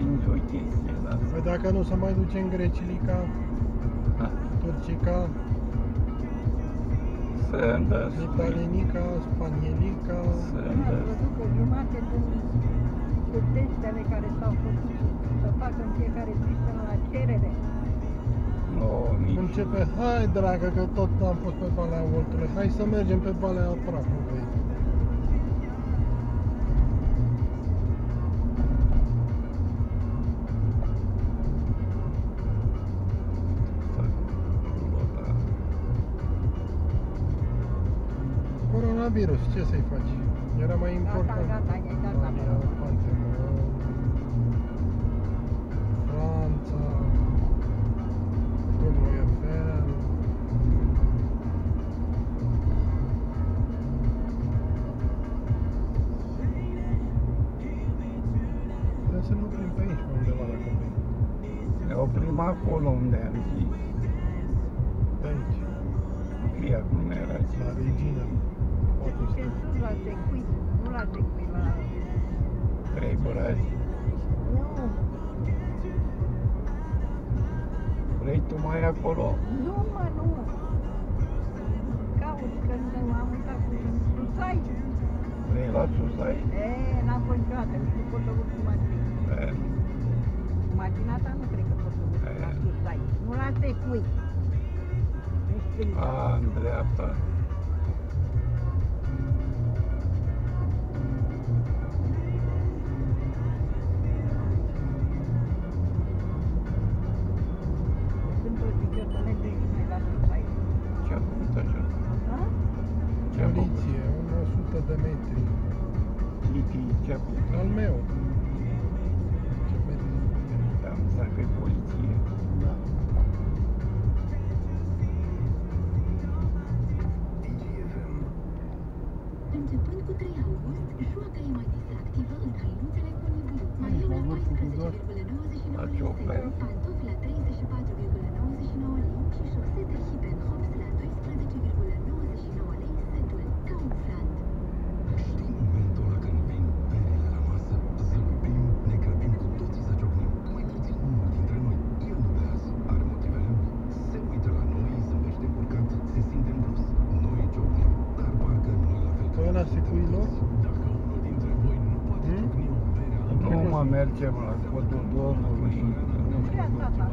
nici o chestie de asta. Păi dacă nu se mai duce în Grecilica, Turcica, Sunt Italienica, Spanielica. Sunt Am văzut că jumate din testele care s-au făcut să facă în fiecare pistă la cerere. Începe, hai dragă, că tot am fost pe Valea Oltului, hai să mergem pe Valea Prahovei. Coronavirus, ce să-i faci? Era mai important. Gata, i-ai dat la Pantelimon, Franța, Domnul Eiffel. Trebuie să ne oprim pe aici, pe undeva la copii. Ne oprim acolo unde am zis. De aici, Fie cum era. la Regina. Poate Ce să... sus la Secui, nu la Secui, la... 3 brazi. Nu, Vrei tu mai acolo? nu mă, nu. Caut că nu am uitat cu Susai. Vrei la Susai? N-am fost niciodată, nici nu pot să urc cu mașina. Cu mașina ta nu cred că pot să urc la Susai. Nu la Secui. În stânga. În dreapta. Sunt o zică să mergem și noi la Susai. Ce-a făcut așa? Ha? Ce-a făcut? Poliție, 100 de metri. Titi, ce-a făcut? Al meu. Ce metri? Am stat pe poliție. Da. Începând cu 3 august, joaca e mai distractivă în hainuțele Coniblu. La Maionă vârful cu doar. 14,99 La lei, ciocla. pantofi la 34,99 lei și șosete Hip-and-Hops la 12,99 lei setul. Kaufland. Știi momentul ăla când vin berile la masă, zâmbim, ne grăbim cu toții să ciocnim. Mai puțin unul dintre noi, el nu bează, are motivele lui. Se uită la noi, zâmbește încurcat, se simte în plus. Noi ciocnim, dar parcă nu la fel. Zona Secuilor? Dacă unul dintre voi nu poate ciocni o bere altă, Nu mă mergem la Codul Dornului. Nu Ce știu. asta ta?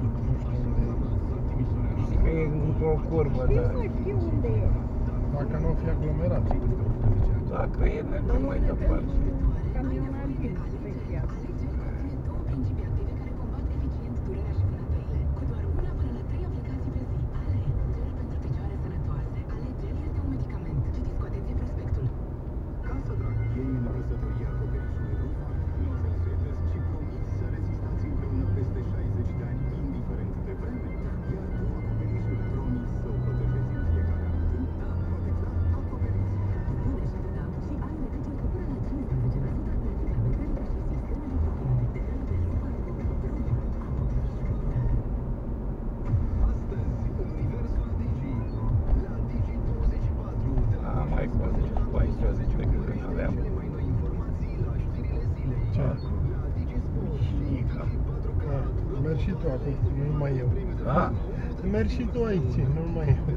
Știi că e într-o curbă, Știi, dar mă, știu unde e. Dacă nu o fi aglomerat. dacă e, mergem mai departe. Camionalist special. Conține două principii active care combat eficient durerea și vânătăile. Cu doar una până la 3 aplicații pe zi. Ale, gel pentru picioare sănătoase. Ale, gel este un medicament. Citiți cu atenție prospectul. Casa Draghiei în răsătoria acoperișului rufar. Novel suedez și promit să rezistați împreună peste 60 de ani, indiferent de vreme. Iar tu, acoperișul, promis să o protejezi în fiecare an. Da, protecția, acoperiți. Bune și atâta. Și ai reduceri cu până la 15% la medicamentele și sistemul de protecție. De la gel rufar. Astăzi, în universul Digi, la Digi24, de la Am mai fost cu aici, zice că când aveam. cele mai noi informații la știrile zilei. Ce? La Digisport, Șnica. 4K, Mergi și tu acum, nu numai eu. Da? Mergi și tu aici, nu numai eu.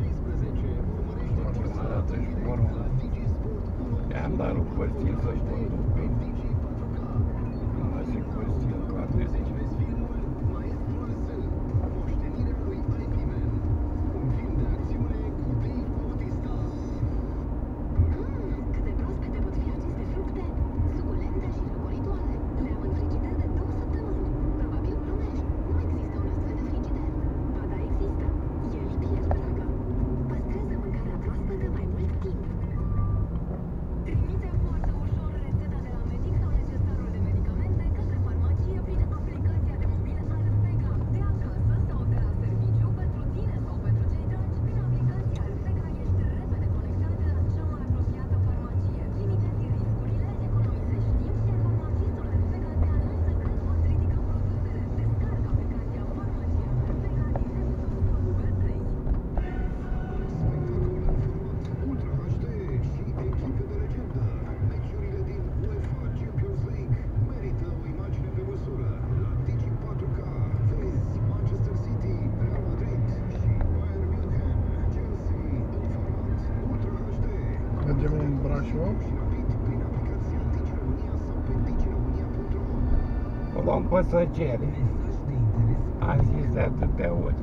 Prima dată și porul. I-am dat lui Costin să-și conducă. Nu mai zic Costin, carne. Moștenirea lui Ivan, un film de acțiune cu Dave Bautista. Cât de proaspete pot fi aceste fructe? Suculente și răcoritoare. Le-am în frigider de 2 săptămâni. Probabil plumești. Nu există un astfel de frigider. Ba da, există. El e dragă. Păstrează mâncarea proaspătă mai mult timp. Trimite foarte ușor rețeta de la orașul. O luăm pe săgere. Am zis de atâtea ori.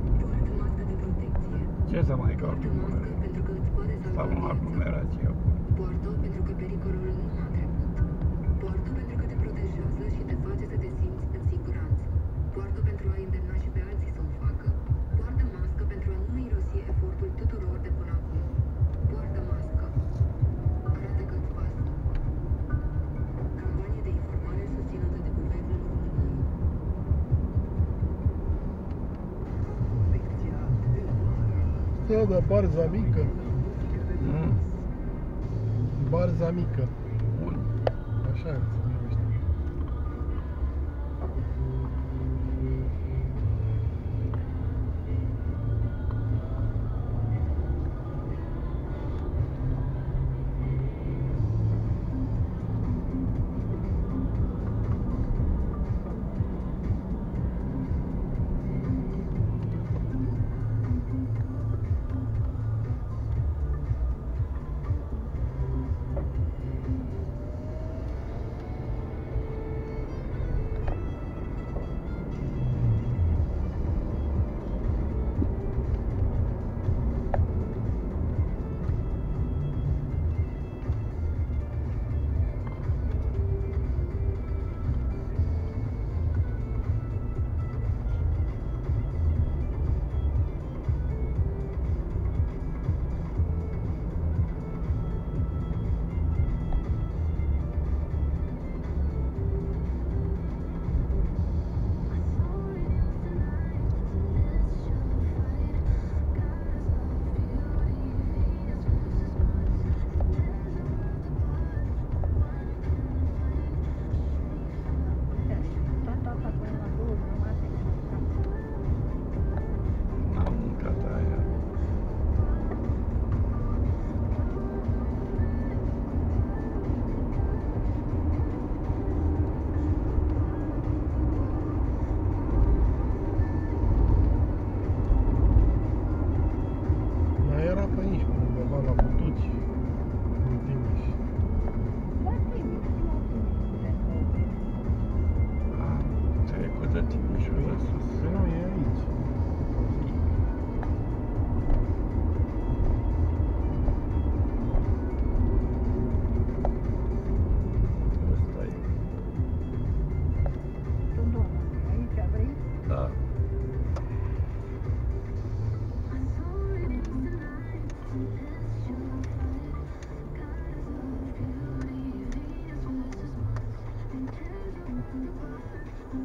Ce să mai caut în mână? Stau în aglomerație acum. Poartă pentru că pericolul nu a trecut. Poartă pentru că te protejează și te face să te simți în siguranță. Poartă pentru a îndemna și pe alții să o facă. Poartă mască pentru a nu irosi efortul tuturor de până acum. Poartă mască. Arată că îți pasă. Campanie de informare susținută de Guvernul României. Da, da, barza mică. Mm. Barza mică. Bun. Așa.